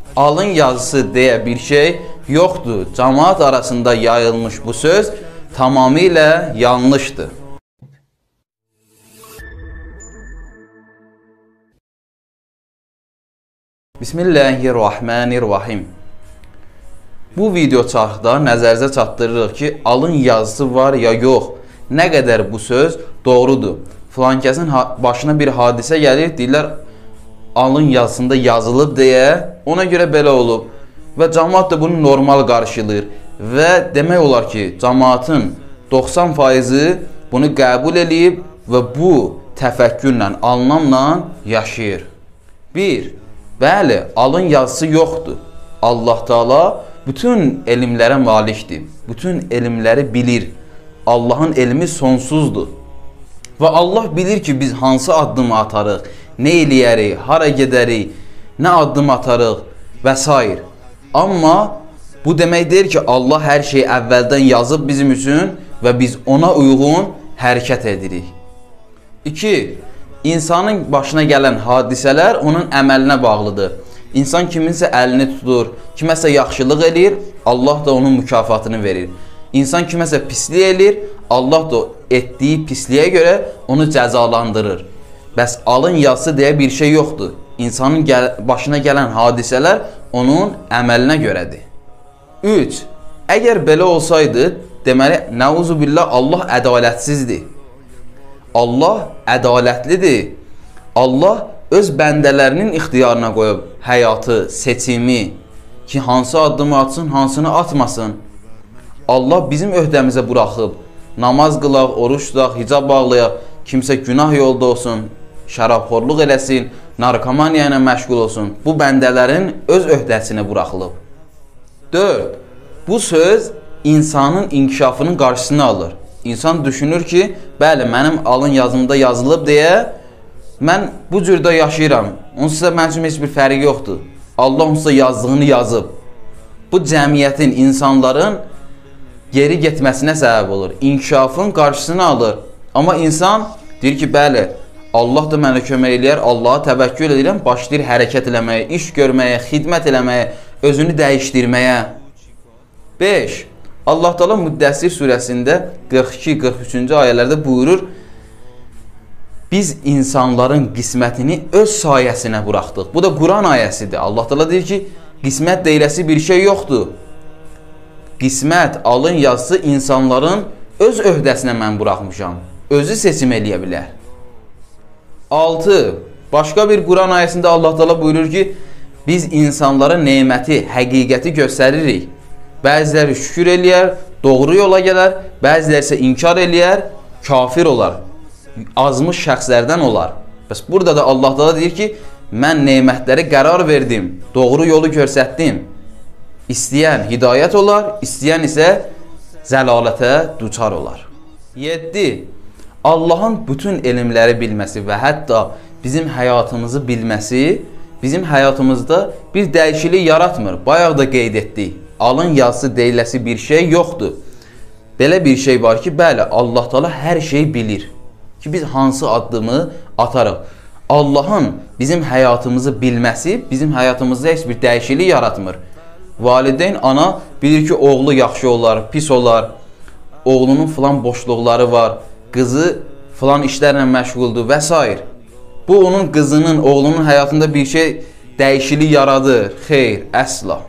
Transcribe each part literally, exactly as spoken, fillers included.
alın yazısı deyə bir şey yoxdur. Cəmaət arasında yayılmış bu söz tamamilə yanlışdır. Bismillahirrahmanirrahim. Bu video çarxda nəzərinizə çatdırırıq ki, alın yazısı var ya yox. Nə qədər bu söz doğrudur. Filankəsin başına bir hadisə gəlir, deyirlər alın yazısında yazılıb deyə, ona görə belə olub. Və cəmaət də bunu normal qarşılayır. Və demək olar ki, cəmaətin doxsan faizi bunu qəbul edib və bu təfəkkürlə, anlamla yaşayır. bir. Bəli, alın yazısı yoxdur. Allah Teala bütün elmlərə malikdir. Bütün elmləri bilir. Allahın elmi sonsuzdur. Və Allah bilir ki, biz hansı addımı atarıq, nə eləyərik, hara gedərik, nə addım atarıq və s. Amma bu demək deyir ki, Allah hər şeyi əvvəldən yazıb bizim üçün və biz ona uyğun hərəkət edirik. iki. İnsanın başına gələn hadisələr onun əməlinə bağlıdır. İnsan kiminsə əlini tutur, kiməsə yaxşılıq eləyir, Allah da onun mükafatını verir. İnsan kiməsə pislik eləyir, Allah da etdiyi pisliyə görə onu cəzalandırır. Bəs alın yazısı deyə bir şey yoxdur. İnsanın gəl başına gələn hadisələr onun əməlinə görədir. üç. Əgər belə olsaydı, deməli, nəuzubillah, Allah ədalətsizdir. Allah ədalətlidir. Allah öz bəndələrinin ixtiyarına qoyub həyatı, seçimi ki, hansı addımı atsın, hansını atmasın. Allah bizim öhdəmizə buraxıb namaz qılaq, oruç tutaq, hicab bağlayaq, kimsə günah yolda olsun, şərabxorluq eləsin, narkomaniya ilə məşğul olsun. Bu bəndələrin öz öhdəsinə buraxılıb. dörd. Bu söz insanın inkişafının qarşısını alır. İnsan düşünür ki, bəli, mənim alın yazımda yazılıb deyə mən bu cürdə yaşayıram. Onsuzda mənim üçün heç bir fərqi yoxdur. Allah onsuzda yazdığını yazıb. Bu cəmiyyətin, insanların geri getməsinə səbəb olur. İnkişafın qarşısını alır. Amma insan deyir ki, bəli, Allah da mənə kömək eləyər, Allaha təvəkkül edirəm, başlayır hərəkət eləməyə, iş görməyə, xidmət eləməyə, özünü dəyişdirməyə. beş. Allah Teala Müddəssir surəsində qırx iki qırx üçüncü ayələrdə buyurur, biz insanların qismətini öz sayəsinə buraxdıq. Bu da Quran ayəsidir. Allah Teala deyir ki, qismət deyiləsi bir şey yoxdur. Qismət, alın yazısı insanların öz öhdəsinə mən buraxmışam. Özü seçim eləyə bilər. altı. Başqa bir Quran ayəsində Allah Teala buyurur ki, biz insanlara neməti, həqiqəti göstəririk. Bəziləri şükür eləyər, doğru yola gələr, bəziləri isə inkar eləyər, kafir olar, azmış şəxslərdən olar. Bəs burada da Allah Teala deyir ki, mən nemətləri qərar verdim, doğru yolu göstərdim. İstəyən hidayət olar, istəyən isə zəlalətə duçar olar. yeddi. Allahın bütün elmləri bilməsi və hətta bizim həyatımızı bilməsi bizim həyatımızda bir dəyişiklik yaratmır. Bayaq da qeyd etdik. Alın yazısı deyiləsi bir şey yoxdur. Belə bir şey var ki, bəli, Allah Teala hər şeyi bilir. Ki, biz hansı addımı atarıq. Allahın bizim həyatımızı bilməsi bizim həyatımızda heç bir dəyişiklik yaratmır. Valideyn, ana bilir ki, oğlu yaxşı olar, pis olar, oğlunun filan boşluqları var, qızı filan işlərlə məşğuldur və s. Bu, onun qızının, oğlunun həyatında bir şey dəyişiklik yaradır. Xeyr, əsla.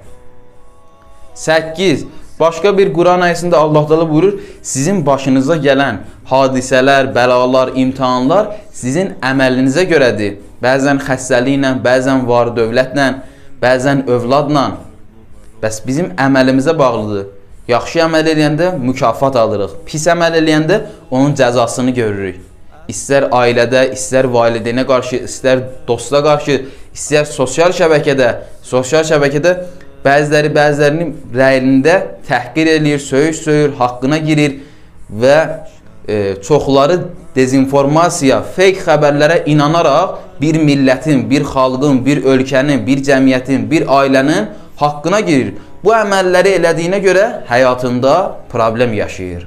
səkkiz. Başqa bir Quran ayəsində Allah Teala buyurur, sizin başınıza gələn hadisələr, bəlalar, imtihanlar sizin əməlinizə görədir. Bəzən xəstəliklə, bəzən var dövlətlə, bəzən övladla. Bəs bizim əməlimizə bağlıdır. Yaxşı əməl eləyəndə mükafat alırıq. Pis əməl eləyəndə onun cəzasını görürük. İstər ailədə, istər valideynə qarşı, istər dosta qarşı, istər sosial şəbəkədə, sosial şəbəkədə bəziləri bəzilərinin rəyində təhqir eləyir, söyüş söyür, haqqına girir və e, çoxları dezinformasiya, fake xəbərlərə inanaraq bir millətin, bir xalqın, bir ölkənin, bir cəmiyyətin, bir ailənin haqqına girir. Bu əməlləri elədiyinə görə həyatında problem yaşayır.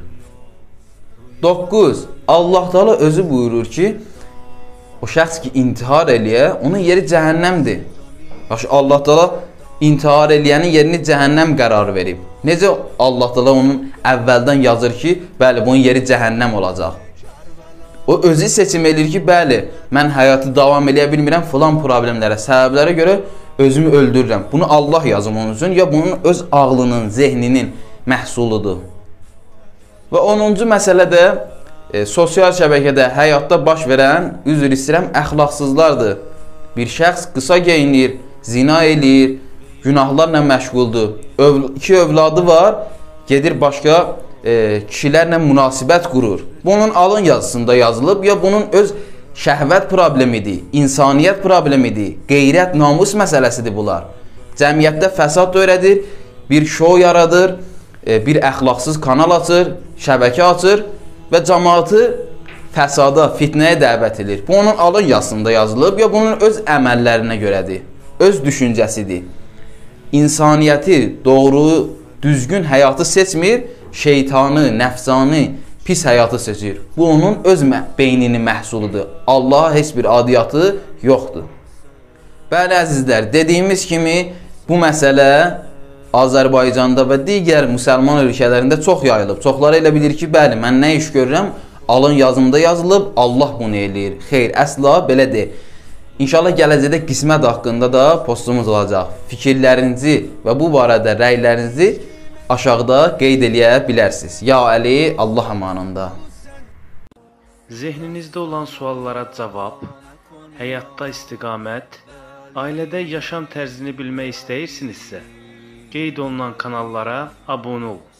doqquz. Allah Teala özü buyurur ki, o şəxs ki intihar eləyə, onun yeri cəhənnəmdir. Allah Teala intihar eləyənin yerini cəhənnəm qərar verib. Necə Allah Taala onun əvvəldən yazır ki, bəli, bunun yeri cəhənnəm olacaq. O özü seçim edir ki, bəli, mən həyatı davam eləyə bilmirəm filan problemlərə, səbəblərə görə özümü öldürürəm. Bunu Allah yazım onun üçün, ya bunun öz ağlının, zehninin məhsuludur. Və onuncu məsələ də e, sosial şəbəkədə həyatda baş verən, üzr istəyirəm, əxlaqsızlardır. Bir şəxs qısa geyinir, zina eləyir, günahlarla məşğuldur. Öv iki övladı var, gedir başqa e, kişilərlə münasibət qurur. Bunun alın yazısında yazılıb, ya bunun öz şəhvət problemidir, insaniyyət problemidir, qeyrət, namus məsələsidir bunlar. Cəmiyyətdə fəsad törədir, bir şou yaradır, e, bir əxlaqsız kanal açır, şəbəkə açır və cəmaatı fəsada, fitnəyə dəvət edir. Bu onun alın yazısında yazılıb, ya bunun öz əməllərinə görədir, öz düşüncəsidir. İnsaniyyəti, doğru, düzgün həyatı seçmir, şeytanı, nəfsanı, pis həyatı seçir. Bu onun öz beyninin məhsuludur. Allaha heç bir adiyyatı yoxdur. Bəli əzizlər, dediyimiz kimi bu məsələ Azərbaycanda və digər müsəlman ölkələrində çox yayılıb. Çoxları elə bilir ki, bəli, mən nə iş görürəm, alın yazımda yazılıb, Allah bunu eləyir. Xeyr, əsla belə deyil. İnşallah gələcəkdə qismət haqqında da postumuz olacaq. Fikirlərinizi və bu barədə rəylərinizi aşağıda qeyd eləyə bilərsiniz. Ya Əli, Allah amanında. Zehninizdə olan suallara cavab, həyatda istiqamət, ailədə yaşam tərzini bilmək istəyirsinizsə, qeyd olunan kanallara abunə olun.